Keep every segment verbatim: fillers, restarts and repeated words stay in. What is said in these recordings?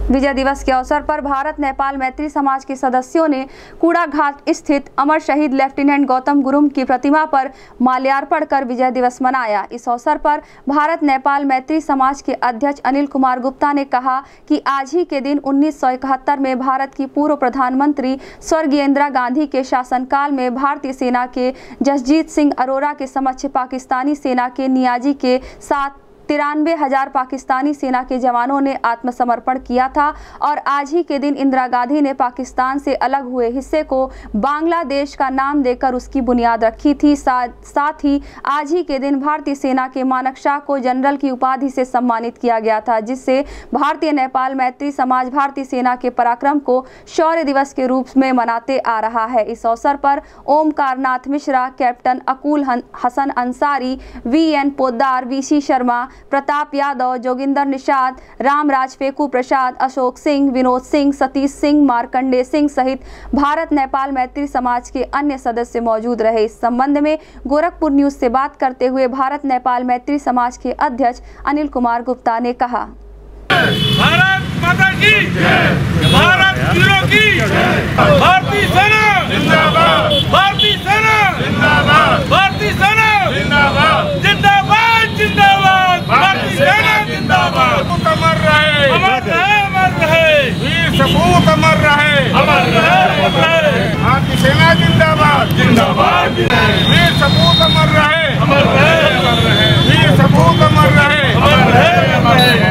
विजय दिवस के अवसर पर भारत नेपाल मैत्री समाज के सदस्यों ने कूड़ाघाट स्थित अमर शहीद लेफ्टिनेंट गौतम गुरुङ की प्रतिमा पर माल्यार्पण कर विजय दिवस मनाया। इस अवसर पर भारत नेपाल मैत्री समाज के अध्यक्ष अनिल कुमार गुप्ता ने कहा कि आज ही के दिन उन्नीस सौ इकहत्तर में भारत की पूर्व प्रधानमंत्री स्वर्गीय इंदिरा गांधी के शासनकाल में भारतीय सेना के जसजीत सिंह अरोरा के समक्ष पाकिस्तानी सेना के नियाजी के साथ तिरानवे हजार पाकिस्तानी सेना के जवानों ने आत्मसमर्पण किया था और आज ही के दिन इंदिरा गांधी ने पाकिस्तान से अलग हुए हिस्से को बांग्लादेश का नाम देकर उसकी बुनियाद रखी थी। साथ, साथ ही आज ही के दिन भारतीय सेना के मानक शाह को जनरल की उपाधि से सम्मानित किया गया था, जिससे भारतीय नेपाल मैत्री समाज भारतीय सेना के पराक्रम को शौर्य दिवस के रूप में मनाते आ रहा है। इस अवसर पर Omkar Nath Mishra, captain Akul Hasan Ansari, V N Poddar, VC Sharma, Pratap Yadav, Joginder Nishad, Ramraj Pheku Prasad, Ashok Singh, Vinod Singh, Satish Singh, Markande Singh सहित भारत नेपाल मैत्री समाज के अन्य सदस्य मौजूद रहे। इस संबंध में गोरखपुर न्यूज से बात करते हुए भारत नेपाल मैत्री समाज के अध्यक्ष अनिल कुमार गुप्ता ने कहा, भारत माता की जय, भारत वीरों की जय, भारतीय सेना जिंदाबाद, भारतीय सेना जिंदाबाद, भारतीय सेना जिंदाबाद, जिंदाबाद जिंदाबाद, भारतीय सेना जिंदाबाद। अमर रहे, अमर रहे, अमर रहे, वीर सपूत अमर रहे, अमर रहे, अमर रहे, भारतीय सेना जिंदाबाद, जिंदाबाद, वीर सपूत अमर रहे, अमर रहे, अमर रहे, वीर सपूत अमर रहे, अमर रहे, अमर रहे।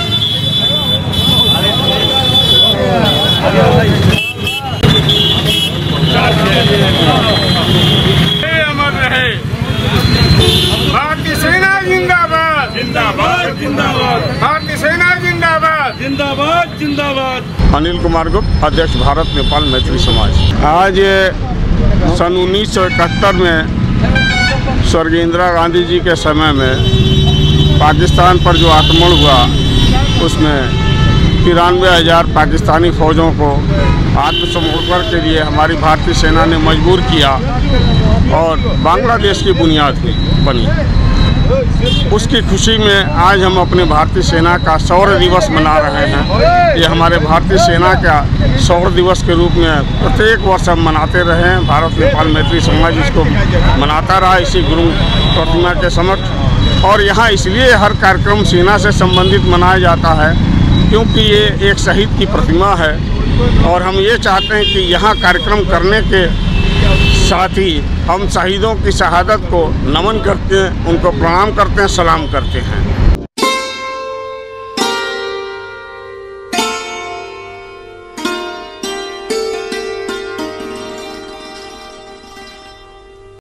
अमर रहे, भारतीय सेना जिंदाबाद, जिंदाबाद जिंदाबाद, भारतीय सेना जिंदाबाद, जिंदाबाद जिंदाबाद। अनिल कुमार गुप्ता, अध्यक्ष भारत नेपाल मैत्री समाज। आज सन उन्नीस सौ इकहत्तर में स्वर्गीय इंदिरा गांधी जी के समय में पाकिस्तान पर जो आक्रमण हुआ उसमें तिरानवे हजार पाकिस्तानी फौजों को आत्मसमर्पण के लिए हमारी भारतीय सेना ने मजबूर किया और बांग्लादेश की बुनियाद बनी। उसकी खुशी में आज हम अपने भारतीय सेना का शौर्य दिवस मना रहे हैं। ये हमारे भारतीय सेना का शौर्य दिवस के रूप में प्रत्येक वर्ष हम मनाते रहे हैं। भारत नेपाल मैत्री समाज इसको मनाता रहा इसी गुरुङ प्रतिमा के समक्ष। और यहाँ इसलिए हर कार्यक्रम सेना से संबंधित मनाया जाता है क्योंकि ये एक शहीद की प्रतिमा है और हम ये चाहते हैं कि यहाँ कार्यक्रम करने के साथ ही हम शहीदों की शहादत को नमन करते हैं, उनको प्रणाम करते हैं, सलाम करते हैं।